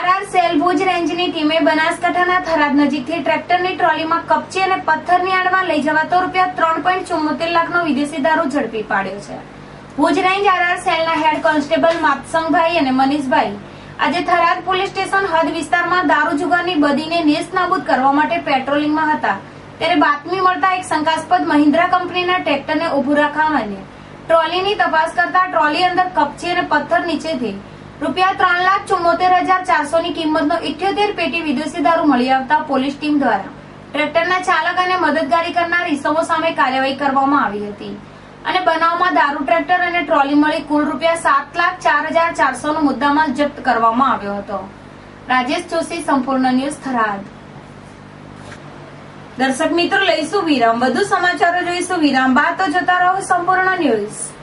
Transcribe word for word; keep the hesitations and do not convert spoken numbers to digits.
RR cell Bhuj રેન્જની ટીમે બનાસકાંઠાના થરાદ નજીકથી ટ્રેક્ટરની ટ્રોલીમાં કપચી અને પથ્થરની આડમાં લઈ જવાતો રૂપિયા ત્રણ પોઈન્ટ ચુમ્મોતેર લાખનો વિદેશી દારૂ ઝડપી પાડ્યો છે. ભુજ રેન્જ આરઆર સેલના હેડ કોન્સ્ટેબલ માતસંગભાઈ અને મનીષભાઈ આજે થરાદ પોલીસ સ્ટેશન હદ વિસ્તારમાં દારૂ જુગારની બદીને નેસ્તનાબૂદ કરવા માટે પેટ્રોલિંગમાં હતા ત્યારે બાતમી મળતા એક શંકાસ્પદ મહિન્દ્રા કંપનીના ટ્રેક્ટરને ઉભું રાખવાને ટ્રોલીની તપાસ કરતા ટ્રોલી અંદર કપચી અને પથ્થર નીચેથી રૂપિયા ત્રણ લાખ ચુમ્મોતેર હજાર ચારસો ની કિંમતનો ઇઠ્યોતેર પેટી વિદેશી દારૂ મળી આવતા પોલીસ ટીમ દ્વારા ટ્રેક્ટરના ચાલક અને મદદગારી કરનાર ઇસમો સામે કાર્યવાહી કરવામાં આવી હતી અને બનાવમાં દારૂ ટ્રેક્ટર અને ટ્રોલી મળી કુલ રૂપિયા સાત લાખ ચાર હજાર ચારસો નો મુદ્દામાલ જપ્ત કરવામાં આવ્યો હતો. રાજેશ જોશી, સંપૂર્ણ ન્યૂઝ, થરાદ. દર્શક મિત્રો, લઈશું વિરામ. વધુ સમાચારો જોઈશું વિરામ બાદ. તો જોતા રહો સંપૂર્ણ ન્યૂઝ.